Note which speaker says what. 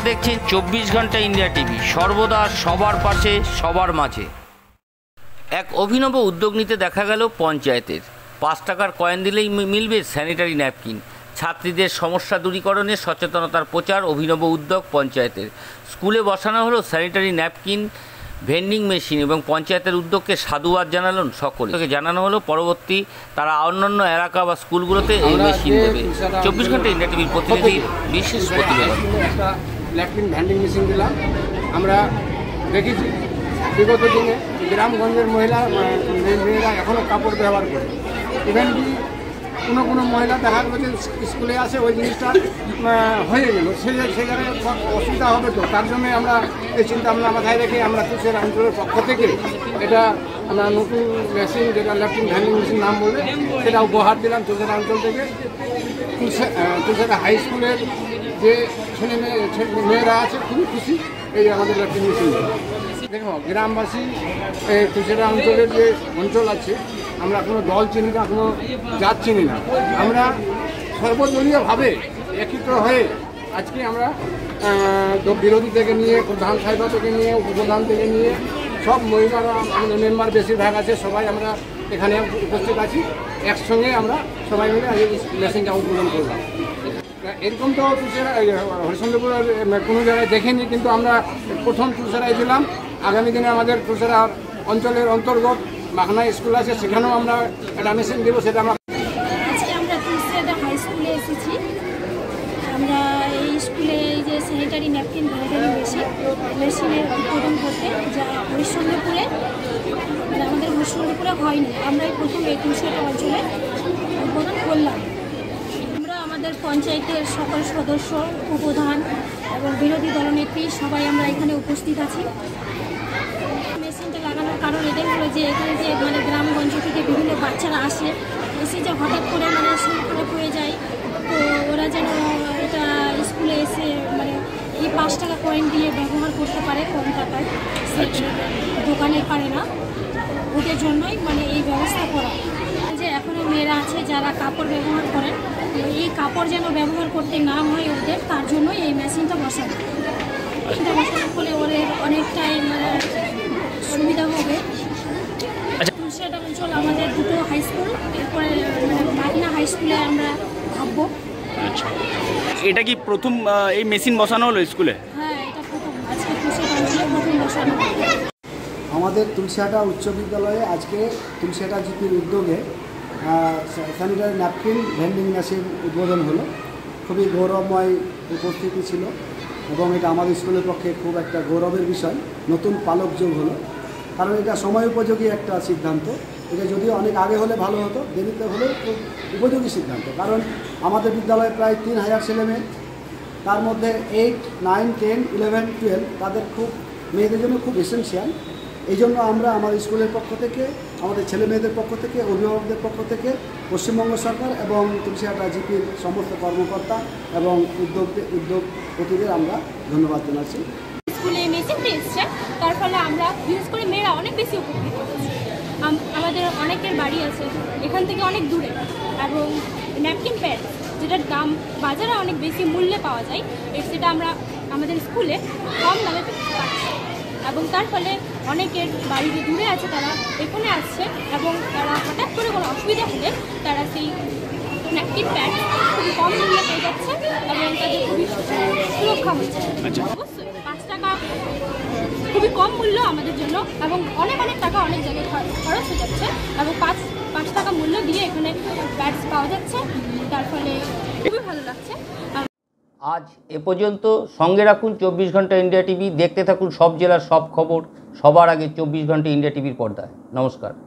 Speaker 1: দেখছেন 24 ঘন্টা India TV, সর্বদা সবার পাশে সবার মাঝে। এক অভিনব উদ্যোগ নিতে দেখা গেল পঞ্চায়েতের। 5 টাকার কয়েন দিলেই মিলবে স্যানিটারি ন্যাপকিন। ছাত্রীদের সমস্যা দূরীকরণে সচেতনতার প্রচার, অভিনব উদ্যোগ পঞ্চায়েতের। স্কুলে বসানো হলো স্যানিটারি ন্যাপকিন ভেন্ডিং মেশিন এবং পঞ্চায়েতের উদ্যোগকে সাধুবাদ জানালেন সকলে। জানানো হলো পরবর্তী তারা অন্যান্য এলাকা বা স্কুলগুলোতে এই মেশিন দেবে। 24 ঘন্টা ইন্ডিয়া টিভির প্রতিনিধির বিশেষ প্রতিবেদন।
Speaker 2: একটা ন্যাপকিন ভেন্ডিং মেশিন দিলাম। আমরা দেখেছি বিগত দিনে গ্রামগঞ্জের মেয়েরা এখনও কাপড় ব্যবহার করে। ইভেন কি কোনো মহিলা দেখা গেলো যে স্কুলে আসে ওই জিনিসটা হয়ে গেল, সেই জায়গায় অসুবিধা হবে, তো তার জন্যই আমরা এই চিন্তা ভাবনা মাথায় রেখে আমরা তুষের অঞ্চলের পক্ষ থেকে এটা আমরা নতুন মেশিন, যেটা ন্যাপকিন ভ্যান্ডিং মেশিন নাম বলে, সেটা উপহার দিলাম তুষের অঞ্চল থেকে। তুষের হাই স্কুলের যে মেয়েরা আছে খুবই খুশি এই আমাদের ন্যাপকিন মেশিন। দেখো গ্রামবাসী তুষেরা অঞ্চলের যে অঞ্চল আছে, আমরা কোনো দল চিনি না, কোনো জাত চিনি না, আমরা সর্বদলীয়ভাবে একত্র হয়ে আজকে আমরা বিরোধী থেকে নিয়ে প্রধান সাহেব থেকে নিয়ে উপপ্রধান থেকে নিয়ে সব মহিলারা আমাদের মেম্বার বেশিরভাগ আছে, সবাই আমরা এখানে উপস্থিত আছি। একসঙ্গে আমরা সবাই মিলে এই মেশিনটা উদ্বোধন করলাম। এরকম তো তুষেরা হরিশ্চন্দ্রপুরের কোনো জায়গায় দেখিনি, কিন্তু আমরা প্রথম তুষেরাই দিলাম। আগামী দিনে আমাদের তুষেরা অঞ্চলের অন্তর্গত মাখনা স্কুল আছে, সেখানেও আমরা একটা মেশিন দেবো। সেটা আমরা
Speaker 3: আজকে আমরা তুলসিয়াটা হাই স্কুলে এসেছি। আমরা এই স্কুলে এই যে স্যানিটারি ন্যাপকিন ভেন্ডিং মেশিনের উদ্বোধন করতে, যা হরিশ্চন্দ্রপুরে আমাদের হরিশ্চন্দ্রপুরে হয়নি, আমরাই প্রথম এই তুলসিয়াটা অঞ্চলে উদ্বোধন করলাম। আমরা আমাদের পঞ্চায়েতের সকল সদস্য, উপপ্রধান এবং বিরোধী দলনেত্রী সবাই আমরা এখানে উপস্থিত আছি। মেশিনটা লাগানোর কারণ এটাই হলো যে এখানে যে গ্রামগঞ্জ থেকে বিভিন্ন বাচ্চারা এসে যে হঠাৎ করে শরীর খারাপ হয়ে যায়, তো ওরা যেন এটা স্কুলে এসে এই 5 টাকা কয়েন দিয়ে ব্যবহার করতে পারে কম টাকায়, দোকানে পারে না, ওদের জন্যই এই ব্যবস্থা করা। যে এখনও মেয়েরা আছে যারা কাপড় ব্যবহার করেন, এই কাপড় যেন ব্যবহার করতে না হয় ওদের, তার জন্যই এই মেশিনটা বসানো। এটা বসানোর ফলে ওদের অনেকটাই সুবিধা হবে। তুলসিয়াটা অঞ্চল আমাদের দুটো হাই স্কুল, এরপরে মাগনা হাই স্কুলে আমরা ভাববো।
Speaker 4: এটা কি প্রথম এই মেশিন বসানো হলো স্কুলে?
Speaker 3: হ্যাঁ, এটা প্রথম, আজকে তুলসিয়াটা অঞ্চলে প্রথম বসানো।
Speaker 5: আমাদের তুলসিয়াটা উচ্চ বিদ্যালয়ে আজকে তুলসিয়াটা জিপির উদ্যোগে স্যানিটারি ন্যাপকিন ভেন্ডিং মেশিন উদ্বোধন হলো। খুবই গৌরবময় উপস্থিতি ছিল এবং এটা আমাদের স্কুলের পক্ষে খুব একটা গৌরবের বিষয়। নতুন পালক যোগ হলো, কারণ এটা সময় উপযোগী একটা সিদ্ধান্ত। এটা যদিও অনেক আগে হলে ভালো হতো, দেরিতে হলেও খুব উপযোগী সিদ্ধান্ত, কারণ আমাদের বিদ্যালয়ে প্রায় 3000 ছেলেমেয়ে, তার মধ্যে 8, 9, 10, 11, 12 তাদের খুব মেয়েদের জন্য খুব এসেনশিয়াল। এই জন্য আমরা আমাদের স্কুলের পক্ষ থেকে, আমাদের ছেলে মেয়েদের পক্ষ থেকে, অভিভাবকদের পক্ষ থেকে পশ্চিমবঙ্গ সরকার এবং তুলসিয়াটা জিপির সমস্ত কর্মকর্তা এবং উদ্যোগপতিদের আমরা ধন্যবাদ জানাচ্ছি।
Speaker 3: স্কুলে মেশিনটা এসছে, তার ফলে আমরা বিশেষ করে মেয়েরা অনেক বেশি উপকৃত হচ্ছি। আমাদের অনেকের বাড়ি আছে এখান থেকে অনেক দূরে, এবং ন্যাপকিন প্যাড যেটার দাম বাজারে অনেক বেশি মূল্যে পাওয়া যায়, সেটা আমরা আমাদের স্কুলে কম দামে পাচ্ছি। এবং তার ফলে অনেকের বাড়ি যে দূরে আছে তারা এখানে আসছে, এবং তারা হঠাৎ করে কোনো অসুবিধা হলে তারা সেই ন্যাপকিন প্যাড খুবই কম মূল্যে পেয়ে যাচ্ছে এবং তাদের খুবই সুরক্ষা হচ্ছে। অবশ্যই 5 টাকা খুবই কম মূল্য আমাদের জন্য, এবং অনেক টাকা অনেক জায়গায় খরচ হয়ে যাচ্ছে, এবং 5 টাকা মূল্য দিয়ে এখানে প্যাডস পাওয়া যাচ্ছে, তার ফলে খুবই ভালো লাগছে।
Speaker 1: আজ এ পর্যন্ত। সঙ্গে রাখুন 24 ঘন্টা ইন্ডিয়া টিভি, দেখতে থাকুন সব জেলার সব খবর সবার আগে 24 ঘন্টা ইন্ডিয়া টিভির পর্দায়। নমস্কার।